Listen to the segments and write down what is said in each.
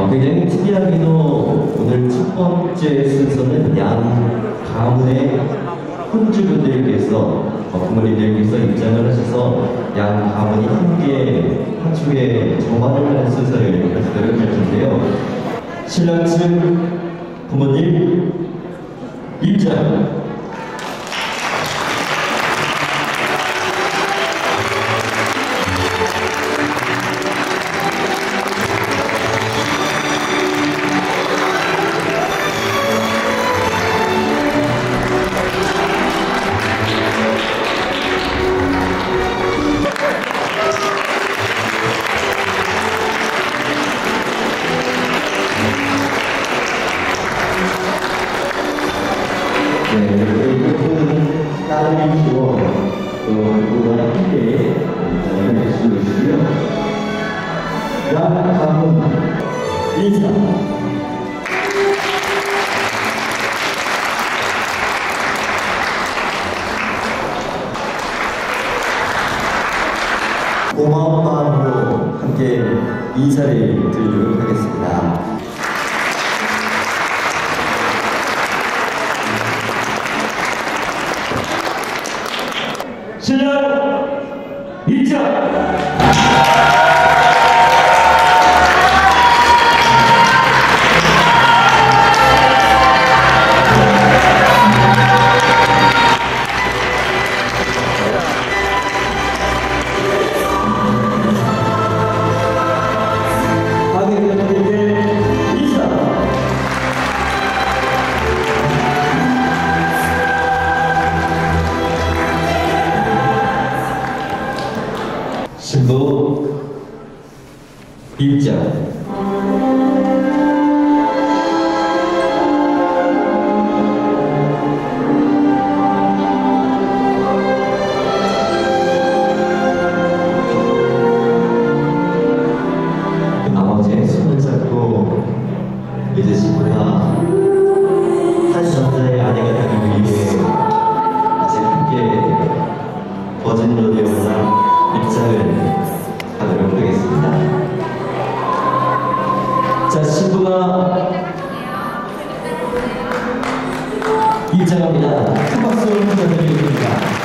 굉장히 특이하게도 오늘 첫 번째 순서는 양 가문의 혼주분들께서 부모님들께서 입장을 하셔서 양 가문이 함께 한 축에 정화를 하는 순서를 하시도록 할 텐데요. 신랑 측 부모님 입장. 딸이시고 또 그와 함께 해주시고 있고요. 다음은 인사. 고마운 마음으로 함께 인사를 드리도록 하겠습니다. 신랑 입장! 신부 입장. 아버지의 손을 잡고 이제 신부가 한 남자의 아내가 되기 위해 이제 함께 버진 로데오나 입장을 하도록 하겠습니다. 자, 신부가 입장합니다. 큰 박수 부탁드리겠습니다.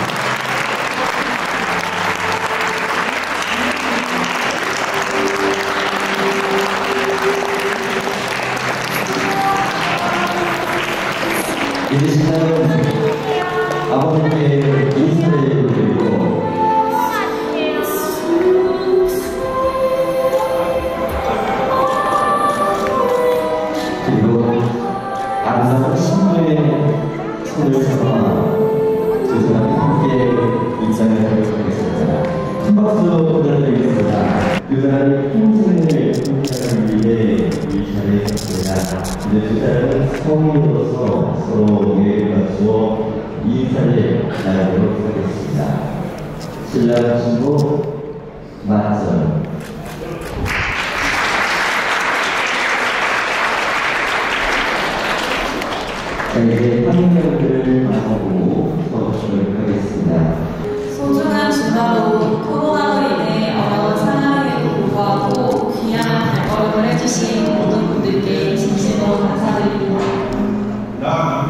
이제 신랑은 아버님께 인사를 드리고 아름다운 신부의 손을 잡아 두 사람이 함께 입장을 하도록 하겠습니다. 큰 박수 부탁드리겠습니다. 두 사람이 평생을 함께하기 위해 이 자리에 섰습니다. 이제 두 사람은 성인으로서 서로에게 맞추어 이 인사를 나누도록 하겠습니다. 신랑 신부 맞선. 이제 환경들을 만나보고 수업을 하겠습니다. 소중한 주마로 코로나로 인해 어려운 상황에도 불구하고 귀한 발걸음을 해주신 모든 분들께 진심으로 감사드립니다. 나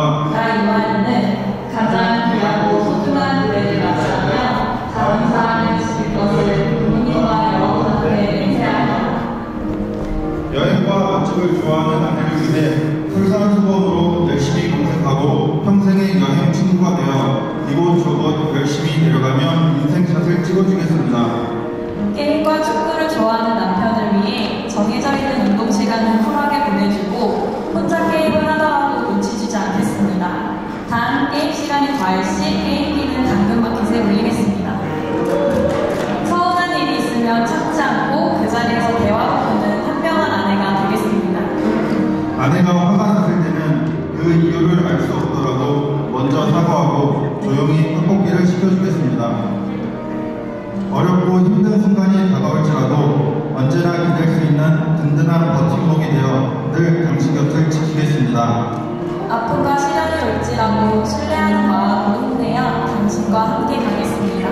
이완이는 가장 귀하고 소중한 노래를 맞이하며 다른 사람을 지킬 것을 부모님과 여러분한테 맹세합니다. 여행과 맛집을 좋아하는 아내를 위해 솔선수범으로 열심히 검색하고 평생의 여행 친구가 되어 이곳 저곳 열심히 내려가며 인생샷을 찍어주겠습니다. 게임과 축구를 좋아하는 남편을 위해 정해져 있는 운동 시간을 쿨하게 보내주고 혼자 게임을 하더라도 눈치 주지 않겠습니다. 단 게임 시간이 과할 시 게임기는 당근마켓에 올리겠습니다. 서운한 일이 있으면 참지 않고 그 자리에서 대화로 푸는 현명한 아내가 되겠습니다. 아내가 화가 났을 때는 그 이유를 알 수 없더라도 먼저 사과하고 조용히 떡볶이를 시켜주겠습니다. 어렵고 힘든 순간이 다가올지라도 언제나 기댈 수 있는 든든한 버팀목이 되어 늘 당신 곁을 지키겠습니다. 아픔과 시련이 올지라도 신뢰하는 마음으로 힘내어 당신과 함께 가겠습니다.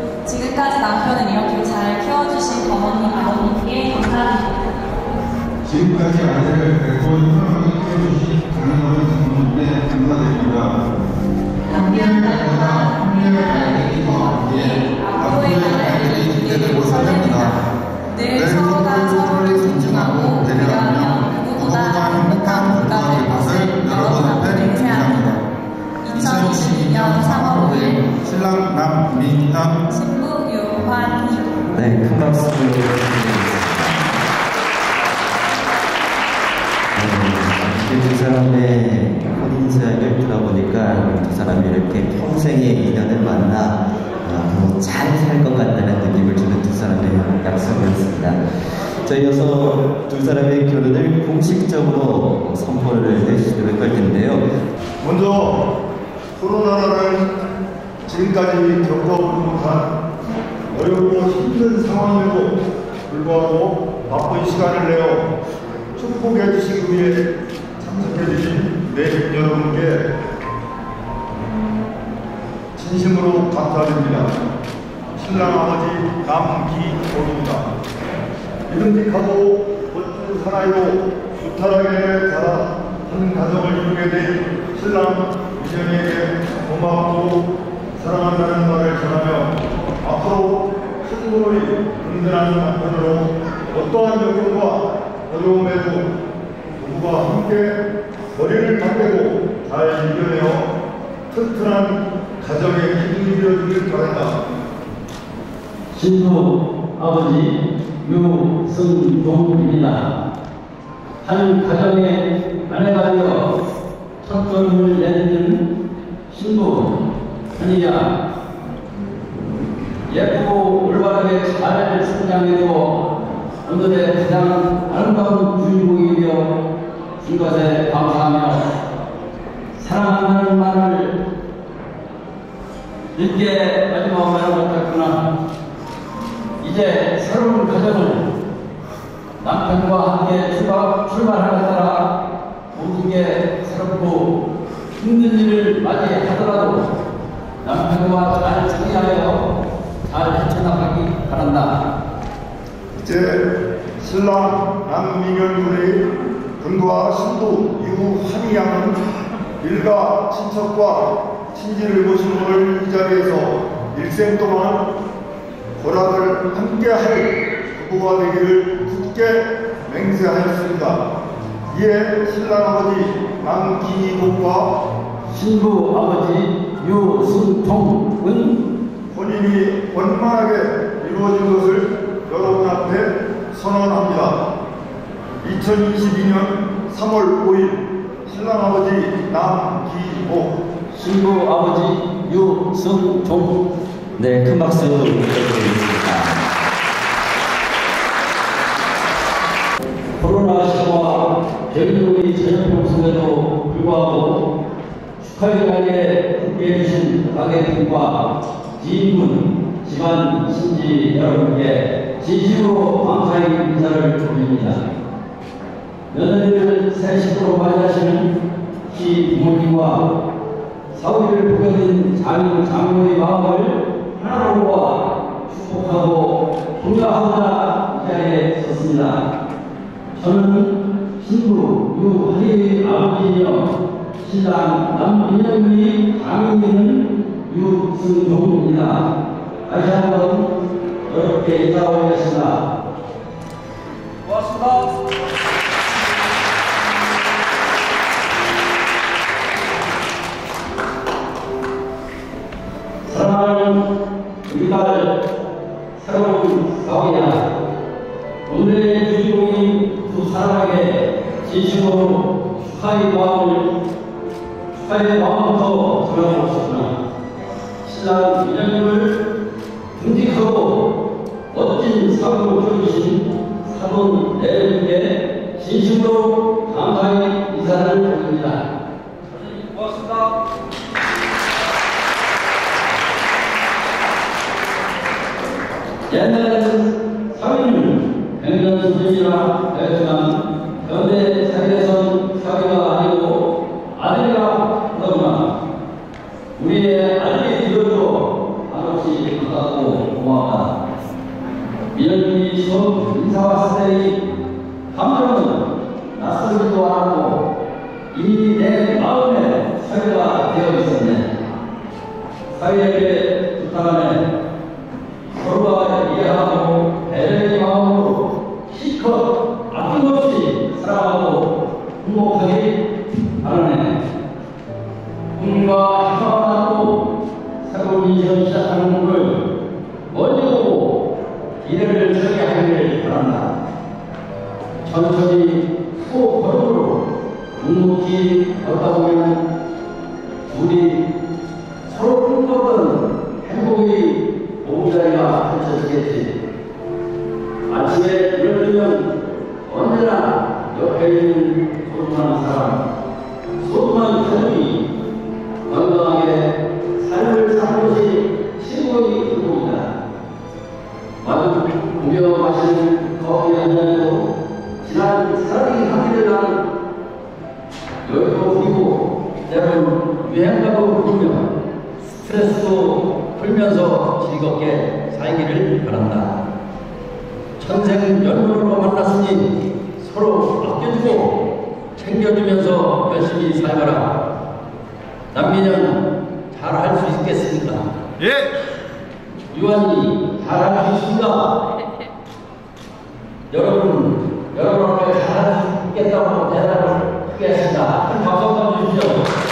지금까지 남편을 이렇게 잘 키워주신 어머님, 아버님께 감사드립니다. 지금까지 아내를 뵙고 사랑하게 해주신 장인어른 장모님께 감사드립니다. 남편 나라와 국민을 알리기와 함께 앞으로의 나라를 기대되고 설렙니다. 늘 서로가 서로를 존중하고 배려하며 누구보다 행복한 국가가 될 것을 여러분 앞에 맹세합니다. 2022년 3월 5일 신랑 남민현, 신부 유환희. 네, 큰 박수 부탁드리겠습니다. 두 사람의 혼인 사연을 들어보니까 두 사람이 이렇게 평생의 인연을 만나 잘 살 것 같다는 느낌을 주는 두 사람의 약속이었습니다. 자, 이어서 두 사람의 결혼을 공식적으로 선포를 해주시도록 할 텐데요. 먼저 코로나라는 지금까지 겪어보지 못한 어렵고 힘든 상황에도 불구하고 바쁜 시간을 내어 축복해 주시기 위해 참석해 주신 내빈 여러분께 진심으로 감사드립니다. 신랑 아버지 남기호입니다. 믿음직하고 멋진 사나이로 무탈하게 자라는 가정을 이루게 된 신랑 민영에게 고맙고 사랑한다는 말을 전하며 앞으로 신부의 든든한 남편으로 어떠한 역경과 어려움에도 부부가 함께 머리를 맞대고 잘 이겨내어 튼튼한 가정의 기둥이 되어주길 바란다. 신부 아버지 유승종입니다. 한 가정의 아내가 되어 첫 걸음을 내딛는 신부 현이야, 예쁘고 올바르게 잘 성장해도 오늘의 가장 아름다운 주인공이 되어 준 것에 감사하며 사랑한다는 말을 늦게 마지막 말을 못했구나. 이제 새로운 가정을 남편과 함께 출발하는 따라 모든 게 새롭고 힘든 일을 맞이하더라도 남편과 잘 상의하여 잘 헤쳐나가기 바란다. 이제 신랑 남민현 군의 군과 신부 유한희 양은 일가 친척과 친지를 모시는 이 자리에서 일생 동안 보락을 함께할 부부가 되기를 굳게 맹세하였습니다. 이에 신랑 아버지 남기복과 신부 아버지 유승통은 혼인이 원만하게 이루어진 것을 여러분 앞에 선언합니다. 2022년 3월 5일 신랑 아버지 남기복, 신부 아버지 유승종. 네, 큰 박수 부탁드리겠습니다. 코로나19와 별도의 전염병 속에도 불구하고 축하의 자리에 함께해 주신 가게분과 지인분, 집안 신지 여러분께 진심으로 감사의 인사를 드립니다. 며느리를 새 식구로 맞이하시는 시부모님과 사위를 보게 된 장모의 마음을 하나로 모아 축복하고 격려하고자 이 자리에 섰습니다. 저는 신부 유한희의 아버지이며 신랑 남민영의 장인인 유승종입니다. 다시 한번 여러분께 인사 올리겠습니다. 고맙습니다. 사랑하는 우리 딸 새로운 사위야, 오늘의 주인공인 두 사람에게 진심으로 축하의 마음부터 전하고 싶으나 신랑 민영님을 듬직하고 멋진 사위로 키워주신 사돈 내분께 진심으로 감사의 인사를 드립니다. 고맙습니다. 옛날에는 사위는 백년 선생이라 했지만 현대 세계에선 사위가 아니고 아들이라 하더구나. 우리의 아들이 되어줘 한없이 반갑고 고맙다. 민영님이 처음 인사 왔을 때의 감정은 이미 내 마음에 사유가 되어 있었네. 사유에게 부탁하네. 서로가 이해하고 배려의 마음으로 실컷 아낌없이 사랑하고 행복하길 바라네. 꿈과 희망을 갖고 새로운 인생을 시작하는 것을 멀리 보고 미래를 설계하기를 바란다. 천천히 소걸음으로 묵묵히 걷다 보면 우리 서로 꿈꿨던 행복의 오후자리가 펼쳐지겠지. 아침에 눈을 뜨면 언제나 옆에 있는 소중한 사람, 소중한 가족이 건강하게 삶을 사는 것이 최고의 행복이다. 마주 공겨 마시는 커피 한 잔으로 지난 사랑이 하기를 나는 여유도 부리고 때로는 유행가도 부르며 스트레스도 풀면서 즐겁게 살기를 바란다. 천생연분으로 만났으니 서로 아껴주고 챙겨주면서 열심히 살아라. 남미는 잘할 수 있겠습니까? 예! 유한이 잘할 수 있습니다. 여러분 앞에 잘할 수 있겠다고 대답을 하겠습니다. 큰 박수 한번 주십시오.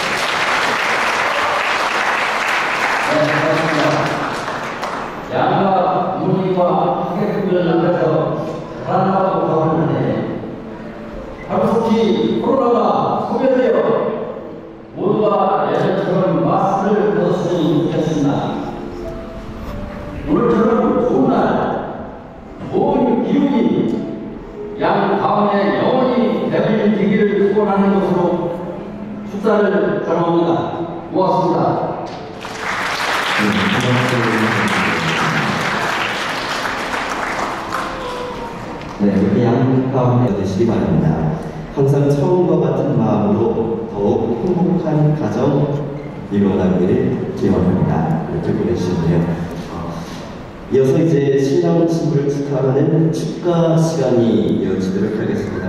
네, 고맙습니다. 양가 부모님과 하객분들 앞에서 잘한다고 하는데 하루속히 코로나가 소멸되어 모두가 예전처럼 마스크를 벗었으면 좋겠습니다. 오늘처럼 좋은 날, 좋은 기운이 양 가운데 영원히 대변되기를 축원하는 것으로 축사를 전합니다. 고맙습니다. 네, 이렇게 양 가운데 되시기 바랍니다. 항상 처음과 같은 마음으로 더욱 행복한 가정 이루어가기를 기원합니다. 이렇게 보내주셨네요. 이어서 이제 신랑 신부를 축하하는 축가 시간이 이어지도록 하겠습니다.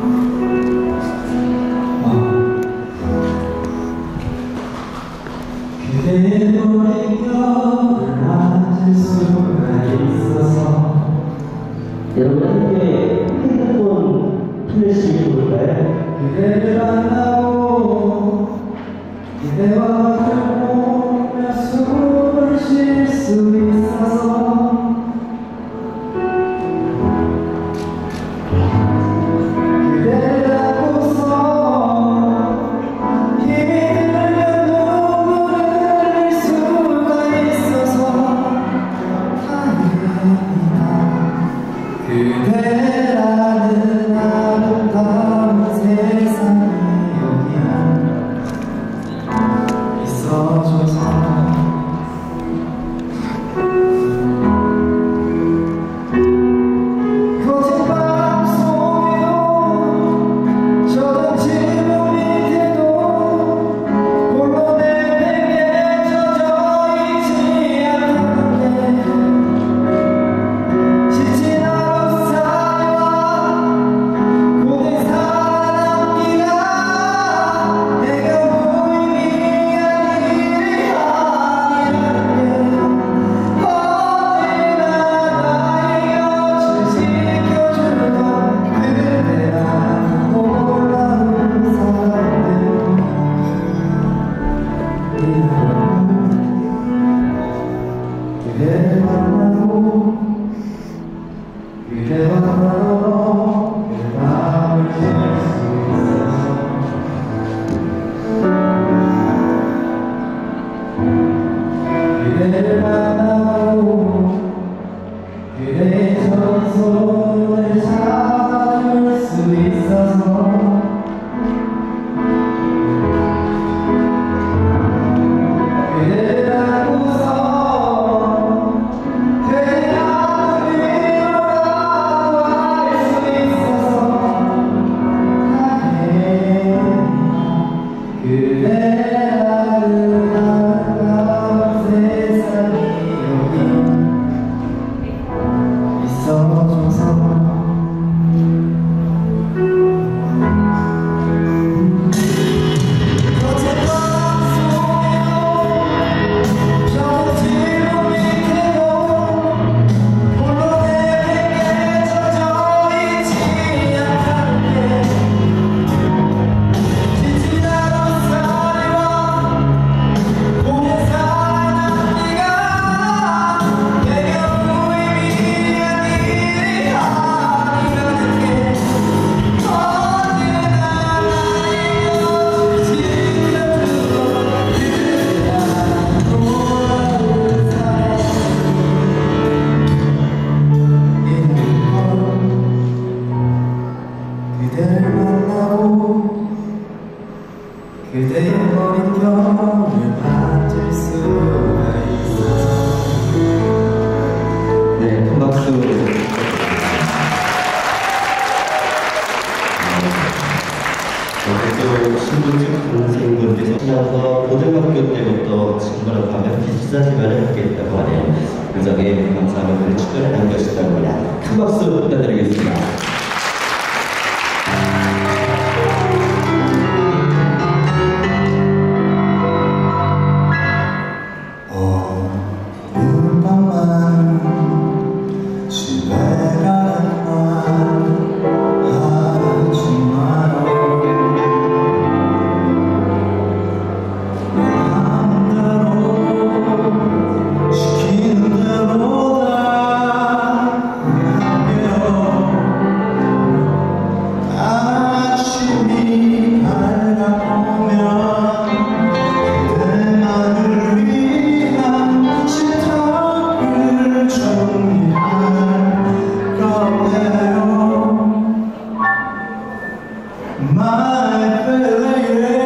그대의 노래가 맞을 수가 있어서 여러분 함께 핸드폰 플래시 볼까요? 그대를 만나고 그대와 들보며 숨을 쉴 수 있어서 그대를 안고서 힘이 들면 눈물을 흘릴 수가 있어서 다행이다. 그대라는 아름다운 세상이 여기야. 그대를 만나고 그대의 어린 병을 받을 수가 있어. 네, 큰 박수. 또 신분증 동생분께서 지나서 고등학교 때부터 친구랑 가볍게 시사생활을 하게 했다고 하네요. 우정에 감사함을 축하를 남겨주시다고 합니다. 큰 박수 부탁드리겠습니다. 어느 밤만 집에 가는 말 하지 마요. 마음대로 시키는 대로 다 할게요. 아침이 밝아오면 그대만을 위한 식탁을 정리할 거예요. My baby.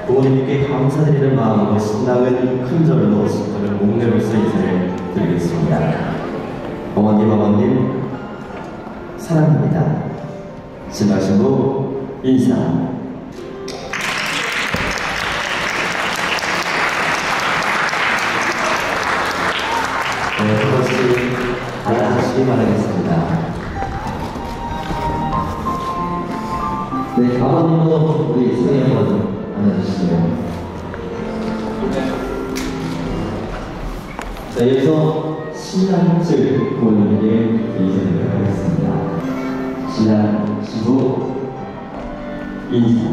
부모님께 감사드리는 마음으로 신랑은 큰 절로 신부를 목례로서 인사를 드리겠습니다. 어머님, 아버님 사랑합니다. 신랑 신부 인사. 네, 한 번씩 안아주시기 바라겠습니다. 네, 아버님도 우리 승희 한번 안아주시고요. 자, 여기서 신랑 측 부모님께 인사드리도록 하겠습니다. 신랑, 신부 인사.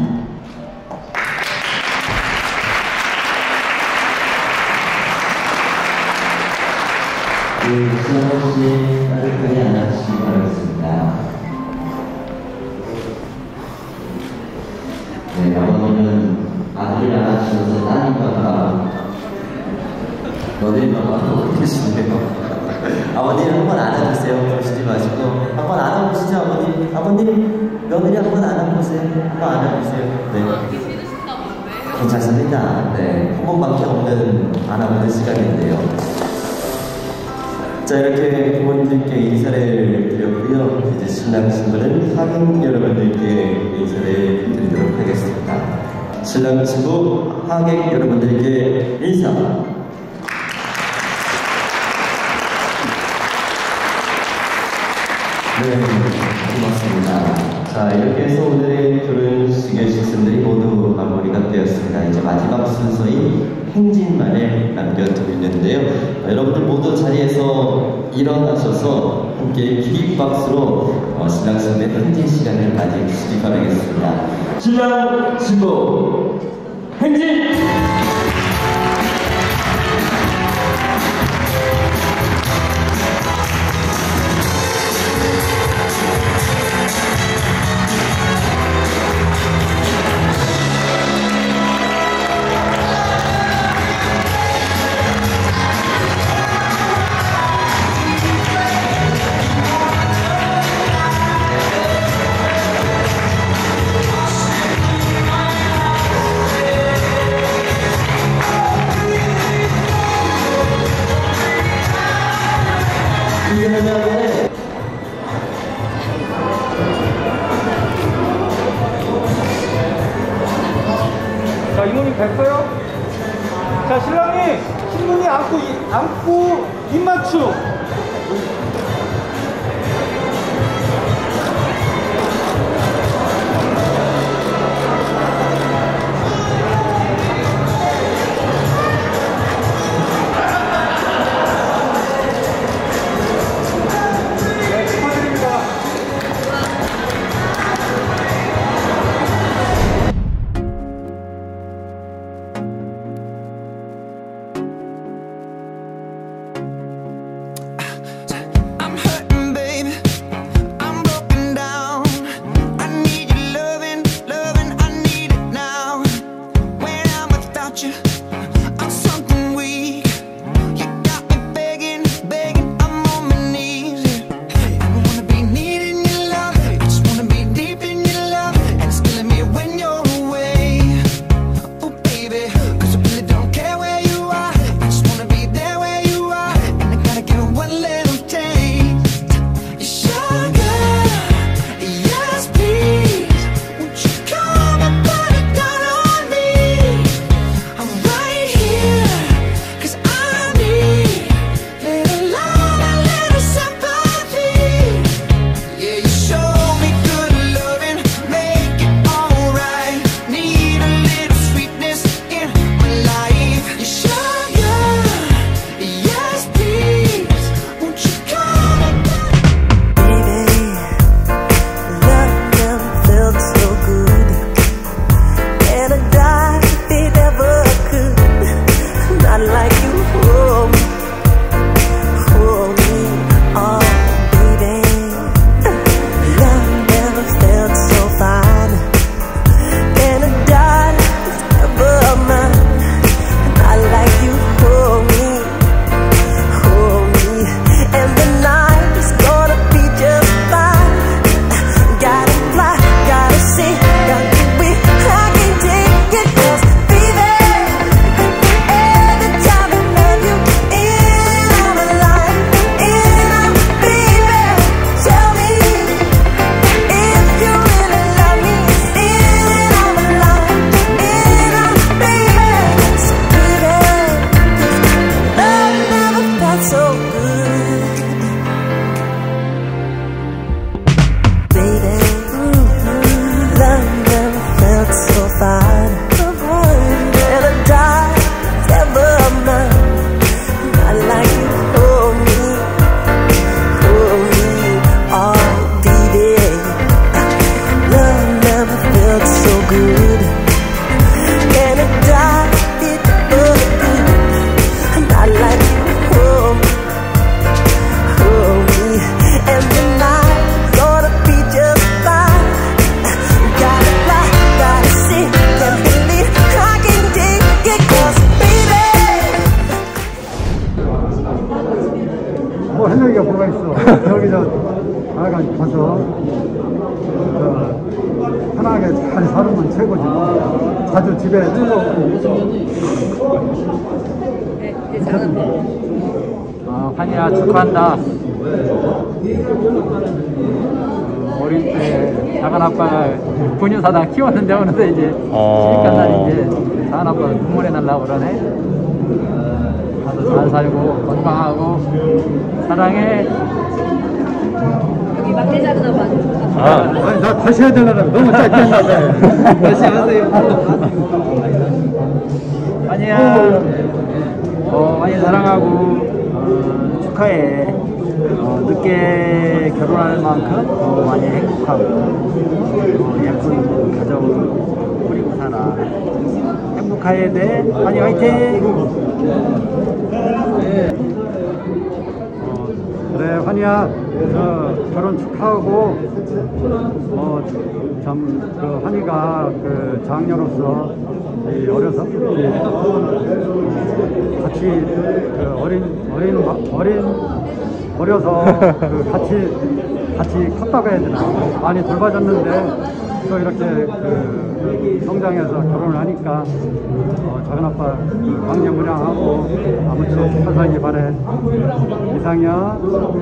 네, 신랑없이 따뜻하게 안아주시기 바라겠습니다. 네, 아버님은 아들을 안아주셔서 따님과 너네가 하고 계시네요. 아버님 한번 안아주세요. 그러시지 마시고 한번 안아보시죠. 아버님 며느리 한번 안아보세요. 한번 안아보세요. 네, 괜찮습니다. 네, 한 번밖에 없는 안아보는 시간인데요. 자, 이렇게 부모님들께 인사를 드렸고요. 이제 신랑 신부는 하객 여러분들께 인사를 드리도록 하겠습니다. 신랑 신부 하객 여러분들께 인사. 네, 고맙습니다. 자, 이렇게 해서 오늘의 결혼식의 식선들이 모두 마무리가 되었습니다. 이제 마지막 순서인 행진만을 남겨두고 있는데요. 여러분들 모두 자리에서 일어나셔서 함께 기립박수로 신랑 신부의 행진 시간을 맞이해 주시기 바라겠습니다. 신랑 신부 행진! 자, 이모님 됐어요? 자, 신랑이 신부님 안고 입맞춤. 네, 축하드립니다. 최고지. 자주 집에 찾아오고. 환희야 축하한다. 어릴 때 작은 아빠가 분유사다 키웠는데 어느새 이제 시집간 날 이제 작은 아빠가 눈물이 날라고 그러네. 다들 잘 살고 건강하고 사랑해. 여기 막내 작은 아빠. 아니, 나 다시 해야 되려나? 너무 짧게 했는데. 다시 하세요. 환희야 많이 사랑하고 축하해. 늦게 결혼할 만큼 많이 행복하고 예쁜 가정을 꾸리고 살아. 행복해야 돼. 환희 화이팅! 그래, 환희야, 결혼 축하하고, 그 환희가 그 장녀로서 어려서 같이 그 어려서 그 같이 컸다고 해야 되나? 많이 돌봐줬는데 또 이렇게 그 성장해서 결혼을 하니까 작은 아빠 광명무량하고 아무쪼록 편하게 바래. 이상이야.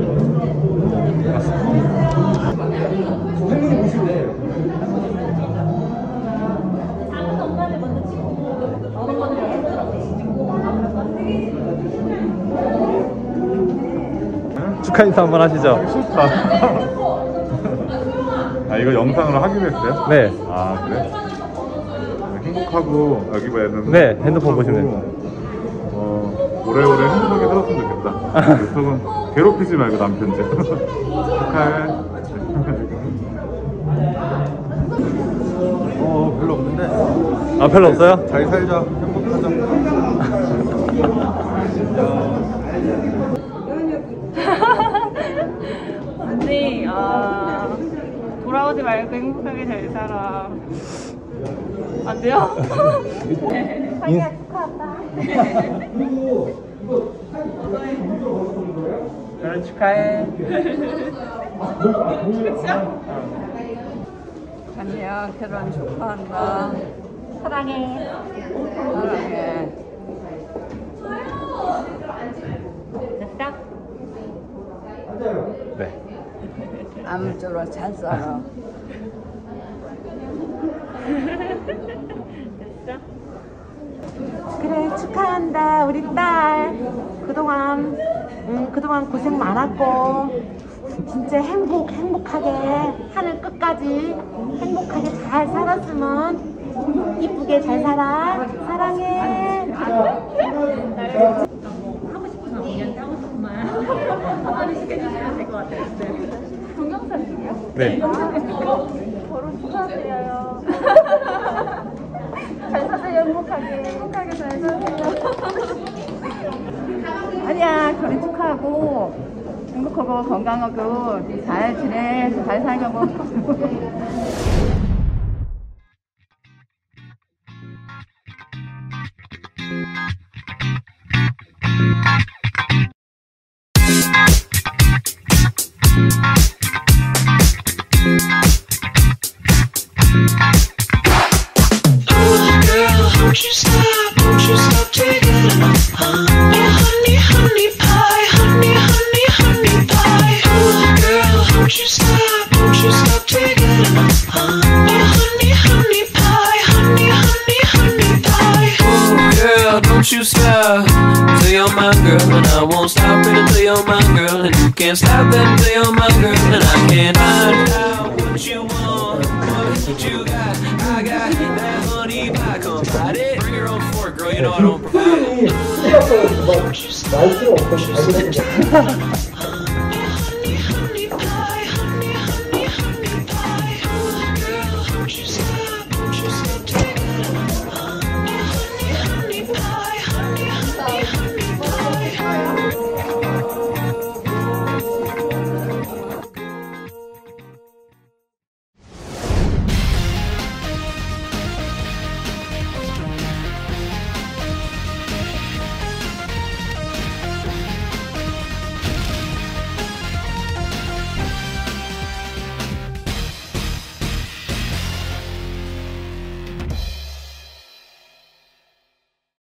축하 인사 한번 하시죠. 아, 이거 영상으로 하기로 했어요? 네. 아, 그래? 행복하고, 여기 봐야는. 네, 핸드폰 보시면 됩니다. 오래오래 행복하게 살았으면 좋겠다. 조금 괴롭히지 말고 남편 좀. 축하해. 별로 없는데. 아, 별로 없어요? 잘 살자. 행복하자. 언니, 돌아오지 말고 행복하게 잘 살아. 안 돼요? 자기야 축하한다. 결혼 축하해. 언니야 결혼 축하한다. 사랑해. 사랑해. 됐다? 네. 아무쪼록 잘 살아. 됐어? 그래, 축하한다 우리 딸. 그동안 고생 많았고 진짜 행복하게 하늘 끝까지 행복하게 잘 살았으면 이쁘게 잘 살아. 사랑해. 하고 싶은 말 우리한테 하고 싶은 말 한번 시켜주시면 될 것 같아요. 동영상이요? 네. 결혼 축하드려요. 잘 사세요. 행복하게 잘 사세요. 아니야, 결혼 축하하고 행복하고 건강하고 잘 지내. 잘 살려고. Won't you stop taking enough, huh? Oh, honey pie, honey pie. Oh, girl, won't you stop taking enough, huh? Oh, honey pie, honey pie. Oh, girl, don't you stop till you're my girl, and I won't stop it until you're my girl, and you can't stop it until you're my girl, and I can't find out what you want, what you got. I got that honey pie, come ride it. Bring your own fork, girl, you know I don't provide it.